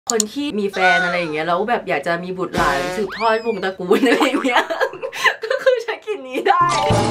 คนที่มีแฟนอะไรอย่างเงี้ยแล้วแบบอยากจะมีบุตรหลานสืบทอดวงตระกูลอะไรอย่างเงี้ยก็คือใช้กลิ่นนี้ได้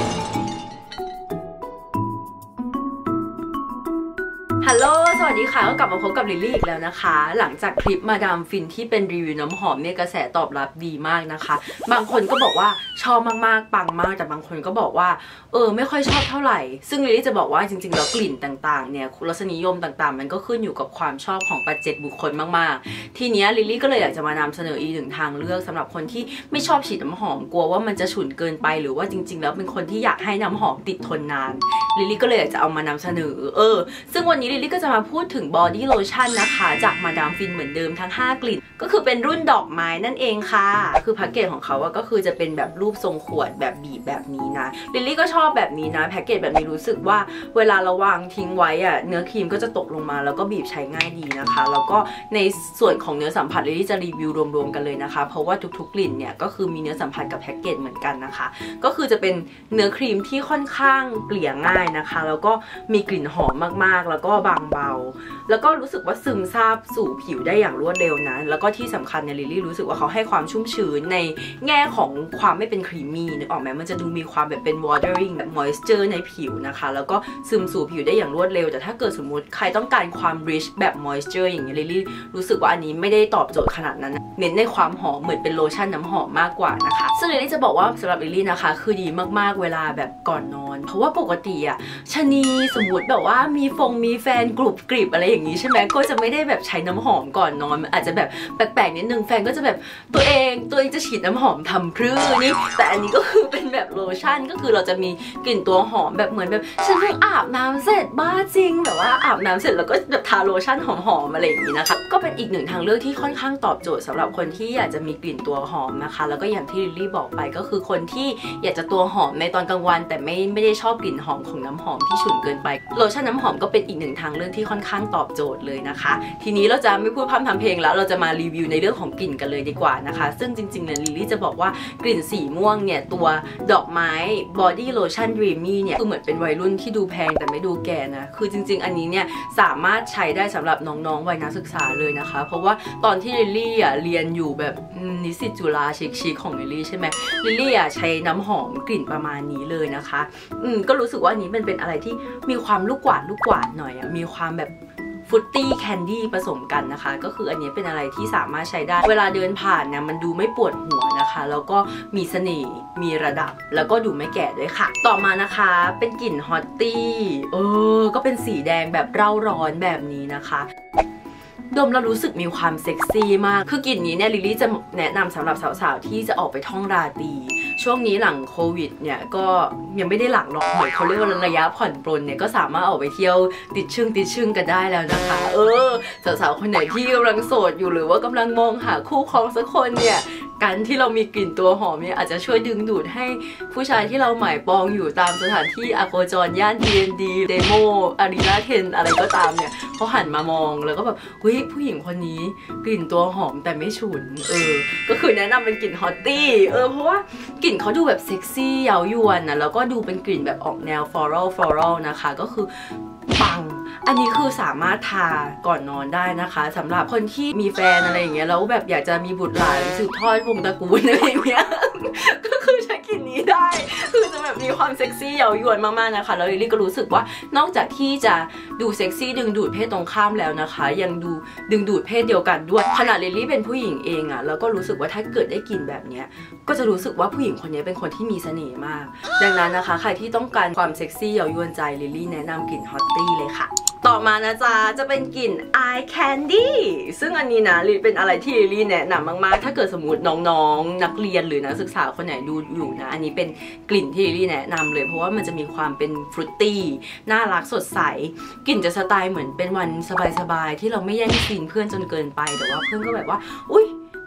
ฮัลโหลสวัสดีค่ะก็กลับมาพบกับลิลลี่อีกแล้วนะคะหลังจากคลิปมาดามฟินที่เป็นรีวิวน้ำหอมเนี่ยกระแสตอบรับดีมากนะคะบางคนก็บอกว่าชอบมากๆปังมากแต่บางคนก็บอกว่าไม่ค่อยชอบเท่าไหร่ซึ่งลิลลี่จะบอกว่าจริงๆแล้วกลิ่นต่างๆเนี่ยรสนิยมต่างๆมันก็ขึ้นอยู่กับความชอบของปัจเจกบุคคลมากๆทีนี้ลิลลี่ก็เลยอยากจะมานำเสนออีกหนึ่งทางเลือกสำหรับคนที่ไม่ชอบฉีดน้ำหอมกลัวว่ามันจะฉุนเกินไปหรือว่าจริงๆแล้วเป็นคนที่อยากให้น้ำหอมติดทนนานลิลลี่ก็เลยอยากจะเอามานำเสนอซึ่งวันนี้ลิลลี่ก็จะมาพูดถึงบอดี้โลชั่นนะคะจากมาดามฟินเหมือนเดิมทั้ง5กลิ่นก็คือเป็นรุ่นดอกไม้นั่นเองค่ะคือแพ็กเกจของเขาก็คือจะเป็นแบบรูปทรงขวดแบบบีบแบบนี้นะลิลลี่ก็ชอบแบบนี้นะแพ็กเกจแบบนี้รู้สึกว่าเวลาเราวางทิ้งไว้เนื้อครีมก็จะตกลงมาแล้วก็บีบใช้ง่ายดีนะคะแล้วก็ในส่วนของเนื้อสัมผัสลิลลี่จะรีวิวรวมๆกันเลยนะคะเพราะว่าทุกๆกลิ่นเนี่ยก็คือมีเนื้อสัมผัสกับแพ็กเกจเหมือนกันนะคะก็คือจะเป็นเนื้อครีมที่ค่อนข้างเกลี่ยง่ายนะคะแล้วก็มีกลิ่นหอมมากๆแล้วก็บางเบาแล้วก็รู้สึกว่าซึมซาบสู่ผิวได้อย่างรวดเร็วนะแล้วก็ที่สำคัญเนี่ยลิลลี่รู้สึกว่าเขาให้ความชุ่มชื้นในแง่ของความไม่เป็นครีมมี่นึกออกไหมมันจะดูมีความแบบเป็น watering แบบ moisture ในผิวนะคะแล้วก็ซึมสู่ผิวได้อย่างรวดเร็วแต่ถ้าเกิดสมมุติใครต้องการความ rich แบบ moisture อย่างเงี้ยลิลลี่รู้สึกว่าอันนี้ไม่ได้ตอบโจทย์ขนาดนั้นเน้นในความหอมเหมือนเป็นโลชั่นน้ำหอมมากกว่านะคะซึ่งลิลลี่จะบอกว่าสำหรับลิลลี่นะคะคือดีมากๆเวลาแบบก่อนนอนเพราะว่าปกติชะนีสมมติแบบว่ามีแฟนกรุบกริบอะไรอย่างนี้ใช่ไหมก็จะไม่ได้แบบใช้น้ำหอมก่อนนอนอาจจะแบบแปลกๆนิดนึงแฟนก็จะแบบตัวเองจะฉีดน้ำหอมทำพรื่นี่แต่อันนี้ก็คือเป็นแบบโลชั่นก็คือเราจะมีกลิ่นตัวหอมแบบเหมือนแบบฉันเพิ่งอาบน้ำเสร็จบ้าจริงแบบว่าอาบน้ำเสร็จแล้วก็แบบทาโลชั่นหอมๆอะไรอย่างนี้นะคะก็เป็นอีกหนึ่งทางเลือกที่ค่อนข้างตอบโจทย์สำหรับคนที่อยากจะมีกลิ่นตัวหอมนะคะแล้วก็อย่างที่ลิลลี่บอกไปก็คือคนที่อยากจะตัวหอมในตอนกลางวันแต่ไม่ได้ชอบกลิ่นหอมของน้ำหอมที่ฉุนเกินไปโลชั่นน้ำหอมก็เป็นอีกหนึ่งทางเลือกที่ค่อนข้างตอบโจทย์เลยนะคะทีนี้เราจะไม่พูดพร่ำทำเพลงแล้วเราจะมารีวิวในเรื่องของกลิ่นกันเลยดีกว่านะคะซึ่งจริงๆเนี่ยลิลลี่จะบอกว่ากลิ่นสีม่วงเนี่ยตัวดอกไม้ body lotion dreamy เนี่ยคือเหมือนเป็นวัยรุ่นที่ดูแพงแต่ไม่ดูแก่นะคือจริงๆอันนี้เนี่ยสามารถใช้ได้สำหรับน้องๆวัยนักศึกษาเลยนะคะเพราะว่าตอนที่ลิลลี่เรียนอยู่แบบนิสิตจุฬาชิคๆของลิลลี่ใช่ไหมลิลลี่ใช้น้ำหอมกลิ่นประมาณนี้เลยนะคะก็รู้สึกว่าอันนี้มันเป็นอะไรที่มีความลูกกวาดหน่อยมีความแบบฟรุตตี้แคนดี้ผสมกันนะคะก็คืออันนี้เป็นอะไรที่สามารถใช้ได้เวลาเดินผ่านเนี่ยมันดูไม่ปวดหัวนะคะแล้วก็มีเสน่ห์มีระดับแล้วก็ดูไม่แก่ด้วยค่ะต่อมานะคะเป็นกลิ่นฮอตตี้ก็เป็นสีแดงแบบเร่าร้อนแบบนี้นะคะดมแล้วรู้สึกมีความเซ็กซี่มากคือกลิ่นนี้เนี่ยลิลลี่จะแนะนำสำหรับสาวๆที่จะออกไปท่องราตรีช่วงนี้หลังโควิดเนี่ยก็ยังไม่ได้หลังหรอกเหมือนเขาเรียกว่าระยะผ่อนปรนเนี่ยก็สามารถออกไปเที่ยวติดชึ่งกันได้แล้วนะคะสาวๆคนไหนที่กำลังโสดอยู่หรือว่ากำลังมองหาคู่ครองสักคนเนี่ยการที่เรามีกลิ่นตัวหอมเนี่ยอาจจะช่วยดึงดูดให้ผู้ชายที่เราหมายปองอยู่ตามสถานที่อโคจรย่าน D&D เดโมอารีนาเทนอะไรก็ตามเนี่ยเขาหันมามองแล้วก็แบบเฮ้ยผู้หญิงคนนี้กลิ่นตัวหอมแต่ไม่ฉุนก็คือแนะนำเป็นกลิ่นฮอตตี้เพราะว่ากลิ่นเขาดูแบบเซ็กซี่เย้ายวนนะแล้วก็ดูเป็นกลิ่นแบบออกแนวฟลอรัลนะคะก็คือปังอันนี้คือสามารถทาก่อนนอนได้นะคะสำหรับคนที่มีแฟนอะไรอย่างเงี้ยแล้วแบบอยากจะมีบุตรหลานสืบทอดวงตระกูลอะไรอย่างเงี้ยก็คือใช้กลิ่นนี้ได้คือจะแบบมีความเซ็กซี่เย้ายวนมากๆนะคะแล้วลิลลี่ก็รู้สึกว่านอกจากที่จะดูเซ็กซี่ดึงดูดเพศตรงข้ามแล้วนะคะยังดูดึงดูดเพศเดียวกันด้วยขณะลิลลี่เป็นผู้หญิงเองแล้วก็รู้สึกว่าถ้าเกิดได้กลิ่นแบบเนี้ยก็จะรู้สึกว่าผู้หญิงคนนี้เป็นคนที่มีเสน่ห์มากดังนั้นนะคะใครที่ต้องการความเซ็กซี่เย้ายวนใจลิลลี่แนะนำกลิ่นฮอตตี้เลยค่ะต่อมานะจ๊ะจะเป็นกลิ่น Eye Candy ซึ่งอันนี้นะเป็นอะไรที่ลิลลี่แนะนำมากๆถ้าเกิดสมมติน้องๆนักเรียนหรือนักศึกษาคนไหนดูอยู่นะอันนี้เป็นกลิ่นที่ลิลลี่แนะนำเลยเพราะว่ามันจะมีความเป็นฟรุตตี้น่ารักสดใสกลิ่นจะสไตล์เหมือนเป็นวันสบายๆที่เราไม่แย่งซีนเพื่อนจนเกินไปแต่ว่าเพื่อนก็แบบว่าอุ๊ย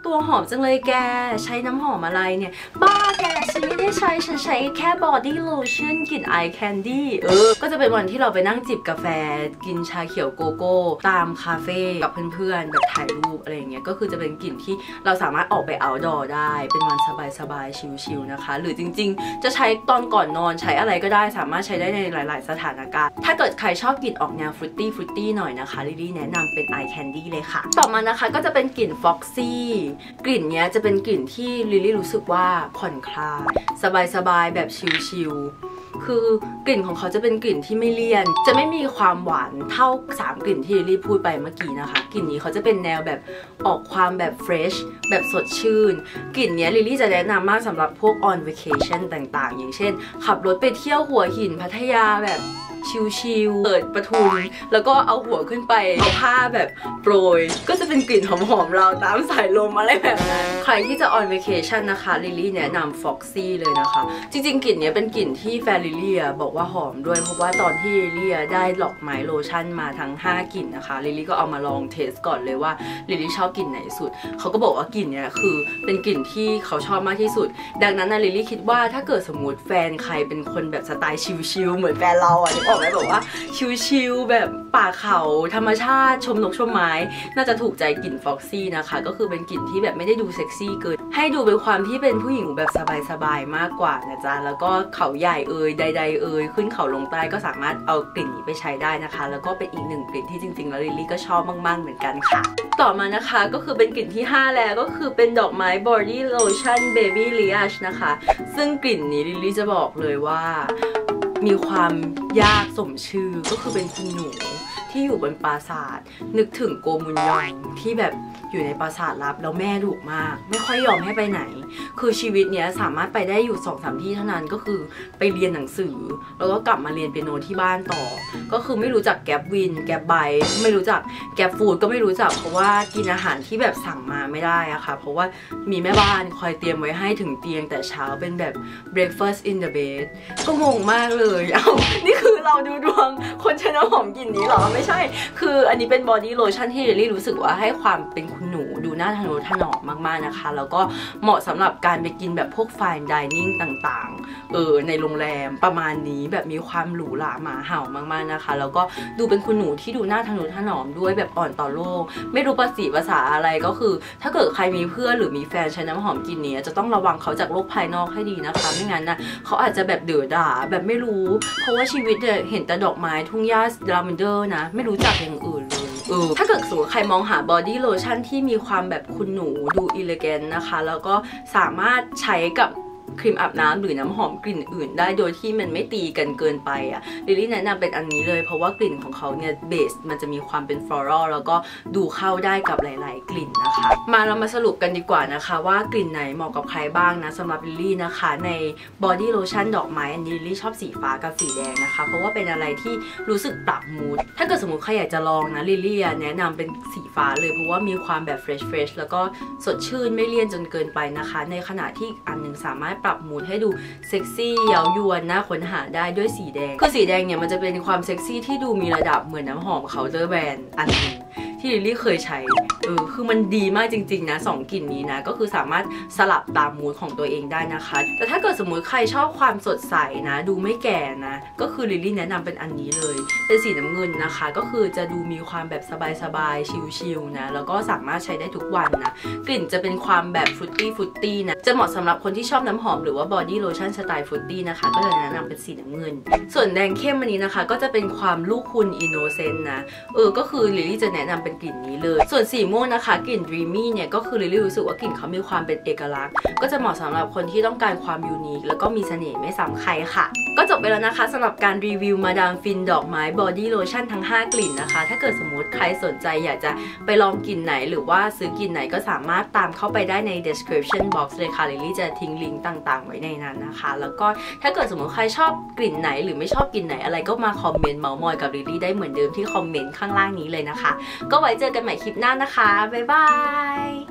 ตัวหอมจังเลยแกใช้น้ำหอมอะไรเนี่ยบ้าแกฉันไม่ได้ใช้ฉันใช้แค่ body lotion กลิ่น eye candy ก็จะเป็นวันที่เราไปนั่งจิบกาแฟกินชาเขียวโกโก้ตามคาเฟ่กับเพื่อนๆแบบถ่ายรูปอะไรอย่างเงี้ยก็คือจะเป็นกลิ่นที่เราสามารถออกไป outdoor ได้เป็นวันสบายๆชิลๆนะคะหรือจริงๆจะใช้ตอนก่อนนอนใช้อะไรก็ได้สามารถใช้ได้ในหลายๆสถานการณ์ถ้าเกิดใครชอบกลิ่นออกแนวฟรุตตี้หน่อยนะคะลิลลี่แนะนำเป็น eye candy เลยค่ะต่อมานะคะก็จะเป็นกลิ่น Foxy กลิ่นเนี้ยจะเป็นกลิ่นที่ลิลลี่รู้สึกว่าผ่อนคลายสบายๆแบบชิลๆคือกลิ่นของเขาจะเป็นกลิ่นที่ไม่เลี่ยนจะไม่มีความหวานเท่า3กลิ่นที่ลิลลี่พูดไปเมื่อกี้นะคะกลิ่นนี้เขาจะเป็นแนวแบบออกความแบบเฟรชแบบสดชื่นกลิ่นนี้ลิลลี่จะแนะนำมากสำหรับพวก on vacation ต่างๆอย่างเช่นขับรถไปเที่ยวหัวหินพัทยาแบบชิลๆเปิดประทุนแล้วก็เอาหัวขึ้นไปเอาผ้าแบบโปรยก็จะเป็นกลิ่นหอมๆเราตามสายลมอะไรแบบนั้นใครที่จะ on vacation นะคะลิลลี่แนะนำ Foxy เลยนะคะจริงๆกลิ่นนี้เป็นกลิ่นที่แฟนลิลลี่บอกว่าหอมด้วยเพราะว่าตอนที่ลิลลี่ได้ดอกไม้โลชั่นมาทั้ง5กลิ่นนะคะลิลลี่ก็เอามาลองเทสก่อนเลยว่าลิลลี่ชอบกลิ่นไหนสุดเขาก็บอกว่ากลิ่นนี้คือเป็นกลิ่นที่เขาชอบมากที่สุดดังนั้นลิลลี่คิดว่าถ้าเกิดสมมติแฟนใครเป็นคนแบบสไตล์ชิลๆเหมือนแฟนเราบอกไหมบอกว่าชิลๆแบบป่าเขาธรรมชาติชมนกชมไม้น่าจะถูกใจกลิ่น Foxy นะคะก็คือเป็นกลิ่นที่แบบไม่ได้ดูเซ็กซี่เกินให้ดูเป็นความที่เป็นผู้หญิงแบบสบายๆมากกว่านะจ๊ะแล้วก็เขาใหญ่ใดๆขึ้นเขาลงใต้ก็สามารถเอากลิ่นนี้ไปใช้ได้นะคะแล้วก็เป็นอีก1กลิ่นที่จริงๆแล้วลิลลี่ก็ชอบมากๆเหมือนกันค่ะต่อมานะคะก็คือเป็นกลิ่นที่5แล้วก็คือเป็นดอกไม้ body lotion baby liache นะคะซึ่งกลิ่นนี้ลิลลี่จะบอกเลยว่ามีความยากสมชื่อก็คือเป็นคุณหนูที่อยู่บนปราสาทนึกถึงโกมุนยองที่แบบอยู่ในปราสาทลับแล้วแม่ดุมากไม่ค่อยยอมให้ไปไหนคือชีวิตเนี้ยสามารถไปได้อยู่ 2-3 ที่เท่านั้นก็คือไปเรียนหนังสือแล้วก็กลับมาเรียนเปียโนที่บ้านต่อก็คือไม่รู้จักแกร็บวินแกร็บไบค์ไม่รู้จักแกร็บฟู้ดก็ไม่รู้จักเพราะว่ากินอาหารที่แบบสั่งมาไม่ได้อะค่ะเพราะว่ามีแม่บ้านคอยเตรียมไว้ให้ถึงเตียงแต่เช้าเป็นแบบ breakfast in the bed ก็งงมากเลยนี่คือเราดูดวงคนใช้น้ำหอมกลิ่นนี้หรอไม่ใช่คืออันนี้เป็นบอดี้โลชั่นที่ลิลลี่รู้สึกว่าให้ความเป็นคุณหนูดูน่าทะนุถนอมมากๆนะคะแล้วก็เหมาะสำหรับการไปกินแบบพวก fine dining ต่างๆในโรงแรมประมาณนี้แบบมีความหรูหราหมาเห่ามากๆนะคะแล้วก็ดูเป็นคุณหนูที่ดูน่าทะนุถนอมด้วยแบบอ่อนต่อโลกไม่รู้ภาษาอะไรก็คือถ้าเกิดใครมีเพื่อนหรือมีแฟนใช้น้ำหอมกลิ่นนี้จะต้องระวังเขาจากโลกภายนอกให้ดีนะคะไม่งั้นนะเขาอาจจะแบบเดือดด่าแบบไม่รู้เพราะว่าชีวิตเห็นแต่ดอกไม้ทุ่งหญ้าลาเวนเดอร์นะไม่รู้จักอย่างอื่นเลยถ้าเกิดสมมติใครมองหาบอดี้โลชั่นที่มีความแบบคุณหนูดูอิเลแกนนะคะแล้วก็สามารถใช้กับครีมอาบน้ำหรือน้ำหอมกลิ่นอื่นได้โดยที่มันไม่ตีกันเกินไปลิลลี่แนะนำเป็นอันนี้เลยเพราะว่ากลิ่นของเขาเนี่ยเบสมันจะมีความเป็นฟลอรัลแล้วก็ดูเข้าได้กับหลายๆกลิ่นนะคะเรามาสรุปกันดีกว่านะคะว่ากลิ่นไหนเหมาะกับใครบ้างนะสำหรับลิลลี่นะคะในบอดี้โลชั่นดอกไม้อันนี้ลิลลี่ชอบสีฟ้ากับสีแดงนะคะเพราะว่าเป็นอะไรที่รู้สึกปรับมูดถ้าเกิดสมมติใครอยากจะลองนะลิลลี่แนะนำเป็นสีฟ้าเลยเพราะว่ามีความแบบเฟรชแล้วก็สดชื่นไม่เลี่ยนจนเกินไปนะคะในขณะที่อันนึงสามารถปรับมูดให้ดูเซ็กซี่เย้ายวนน่าค้นหาได้ด้วยสีแดงคือสีแดงเนี่ยมันจะเป็นความเซ็กซี่ที่ดูมีระดับเหมือนน้ำหอมเคาน์เตอร์แบรนด์อันนึงที่ลิลลี่เคยใช้คือมันดีมากจริงๆนะ2กลิ่นนี้นะก็คือสามารถสลับตามมูดของตัวเองได้นะคะแต่ถ้าเกิดสมมุติใครชอบความสดใสนะดูไม่แก่นะก็คือลิลลี่แนะนำเป็นอันนี้เลยเป็นสีน้ำเงินนะคะก็คือจะดูมีความแบบสบายๆชิลๆนะแล้วก็สามารถใช้ได้ทุกวันนะกลิ่นจะเป็นความแบบฟรุตตี้นะจะเหมาะสำหรับคนที่ชอบน้ำหอมหรือว่าบอดี้โลชั่นสไตล์ฟรุตตี้นะคะก็จะแนะนำเป็นสีน้ำเงินส่วนแดงเข้มอันนี้นะคะก็จะเป็นความลูกคุณอินโนเซนต์นะก็คือลิลลี่จะแนะนำเป็นกลิ่นนี้เลยส่วนสีม่วงนะคะกลิ่น Dreamy เนี่ยก็คือลิลลี่รู้สึกว่ากลิ่นเขามีความเป็นเอกลักษณ์ก็จะเหมาะสำหรับคนที่ต้องการความยูนิคแล้วก็มีเสน่ห์ไม่ซ้ำใครค่ะก็จบไปแล้วนะคะสำหรับการรีวิวมาดามฟินดอกไม้บอดี้โลชั่นทั้ง5กลิ่นนะคะถ้าเกิดสมมติใครสนใจอยากจะไปลองกลิ่นไหนหรือว่าซื้อกลิ่นไหนก็สามารถตามเข้าไปได้ใน description box เลยค่ะลิลลี่จะทิ้งลิงก์ต่างๆไว้ในนั้นนะคะแล้วก็ถ้าเกิดสมมติใครชอบกลิ่นไหนหรือไม่ชอบกลิ่นไหนอะไรก็มาคอมเมนต์เมาท์มอยกับลิลลี่ได้เหมือนเดิมที่คอมเมนต์ข้างล่างนี้เลยนะคะก็ไว้เจอกันใหม่คลิปหน้านะคะบ๊ายบาย